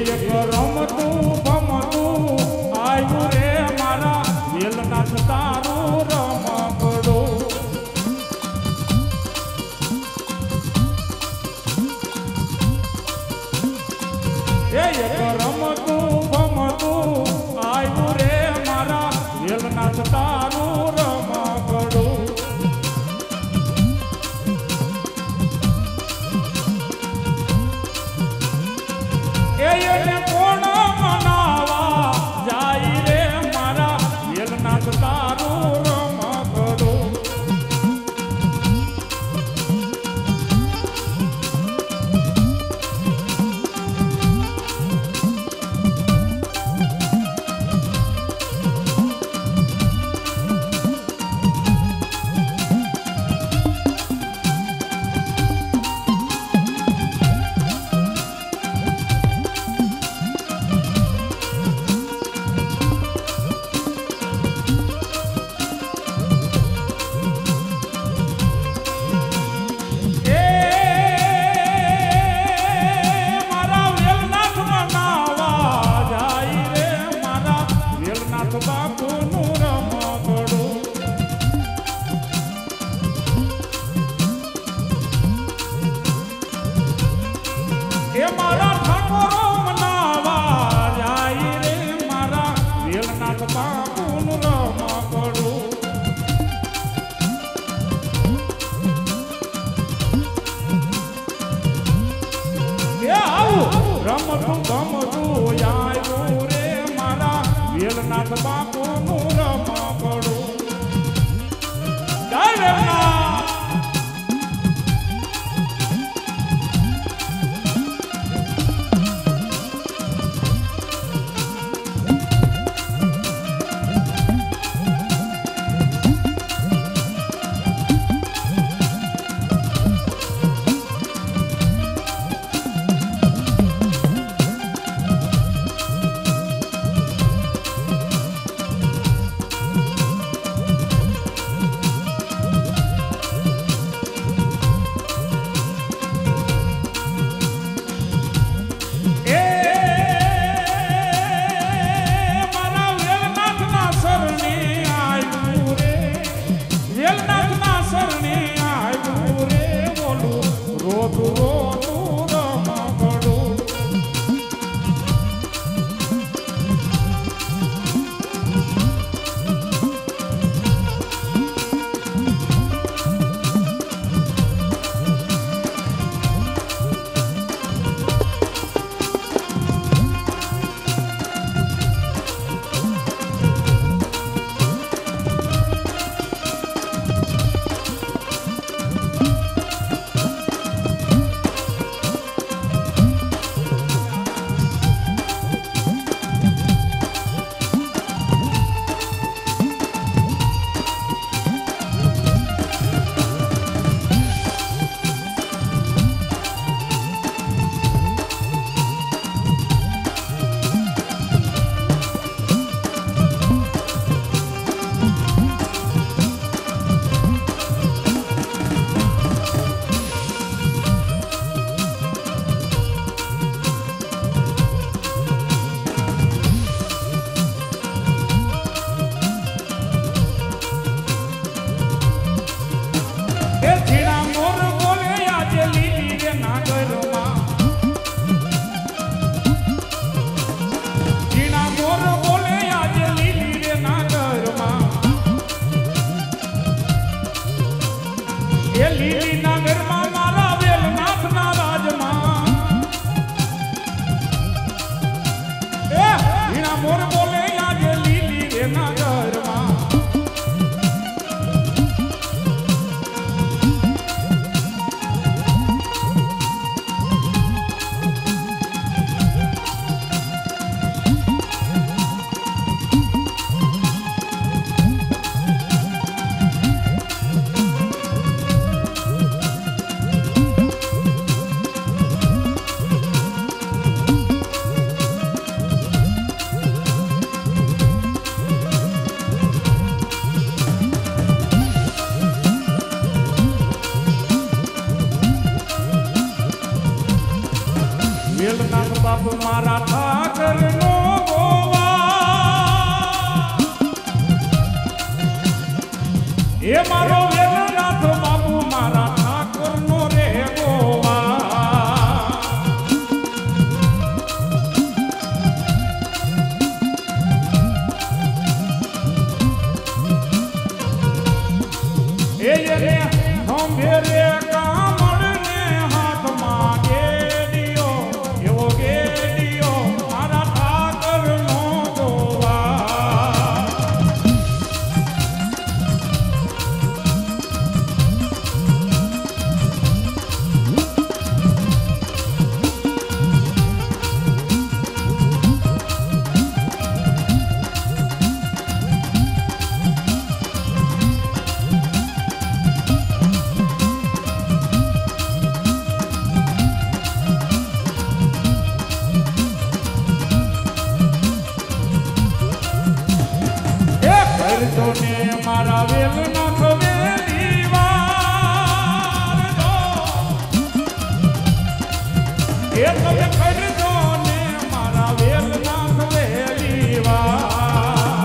એક રમતું ભમતું આવ્યું રે મારા વેલનાથ તારું રમકડું એક રમતું ભમતું આવ્યું રે મારા વેલનાથ તારું રમકડું એને કોણ મનાવા જાય રે મારા વેલનાથ તારું રમકડું મારા ઠાકોરો મનાવા જાય રે મારા વેલનાથ બાપુનું રમકડું એ આવું રમતું ગમતું આવ્યું રે મારા વેલનાથ બાપુનું રમકડું જય વેલનાથ બાપુ મારા ઠાકરનો ગોવા એ મારો વેલનાથ બાપુ મારા ઠાકરનો રે ગોવા એ રે ખંભે રે કામળને હાથમાં ગેડિયો એવો ગેડિયો મારા ઠાકરનો ગોવા ને મારા વેલનાથ વેલી વારજો એ તમે કરજો ને મારા વેલનાથ વેલી વાર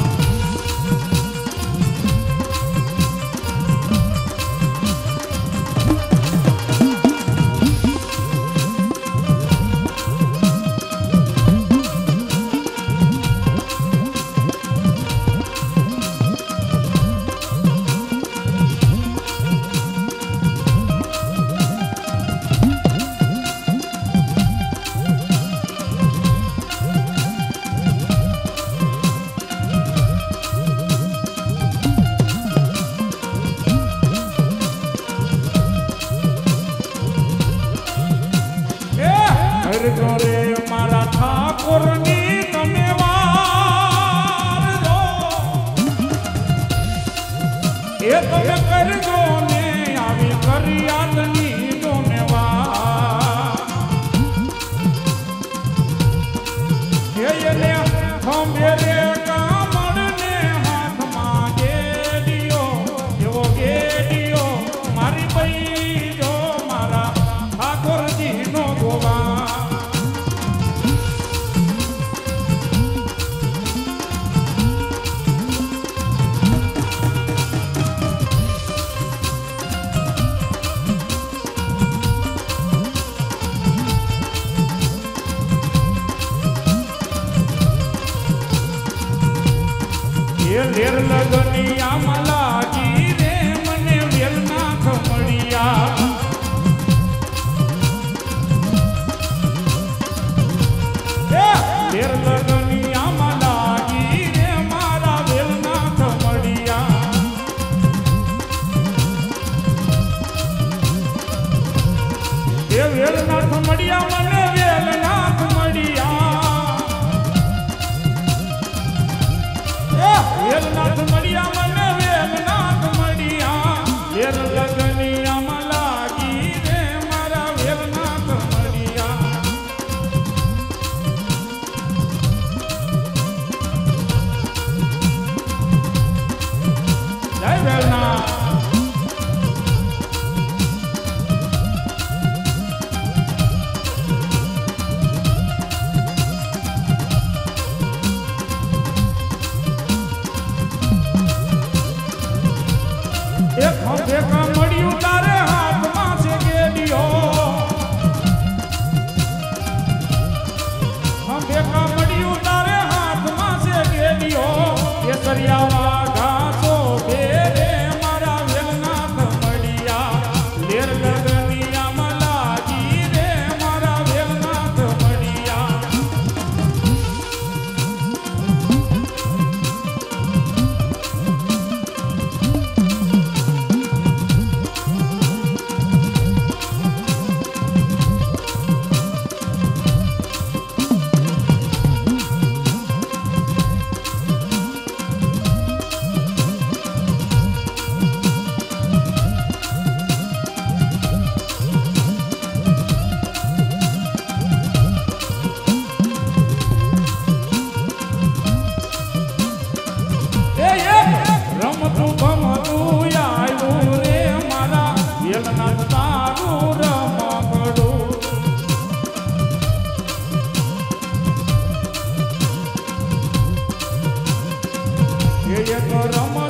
કરજો રે મારા ઠાકોરની તમે વારજો એ તમે કરજો ને આવી ફરિયાદની તમે વાર એને ખંભે રે કામળને હાથમાં ગેડિયો એવો ગેડિયો મારી બઈ જો મારા ઠાકોરજીનો ગોવા લેર લગનિયામાં લાગી રે મને વેલનાથ મળ્યા લેર લગનિયામાં લાગી રે મારા વેલનાથ મળ્યા એ વેલનાથ મળ્યા મને વેલનાથ મળ્યા વેલનાથ મળ્યા મને વેલનાથ મળ્યા વેલ લગનિયામાં લાગી રે મારા વેલનાથ મળ્યા જય વેલનાથ એક ખંભે મળ્યું તારે હાથમાં છે ગેડિયો ખંભે મળ્યું તારે હાથમાં છે ગેડિયો કેસરિયા ઘાસો બેરે મારા વેલનાથ મળ્યા લેર લગનિયામાં લાગી રે મારા વેલનાથ મળ્યા રમત